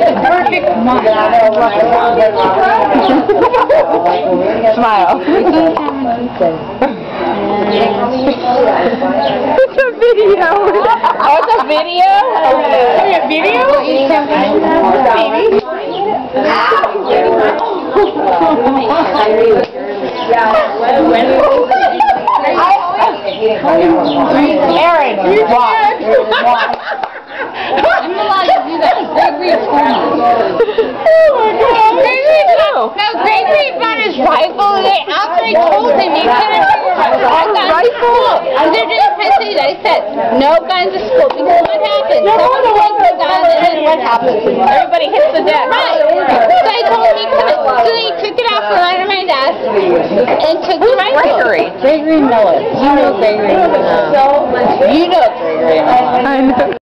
Perfect smile. It's a video. Oh, it's a video? Okay. A video? Aaron, walk. I'm allowed to do that. Gregory told me. No, Gregory found his rifle today after I told him he couldn't bring a rifle. They're doing Pennsylvania. I said, no guns at school because what happens? Someone takes the gun and then what happens? Everybody hits the deck. Right. So I told him he couldn't. So he took it off from under my desk and took the rifle. Gregory Miller. You know Gregory Miller. So much. You know Gregory Miller. I know.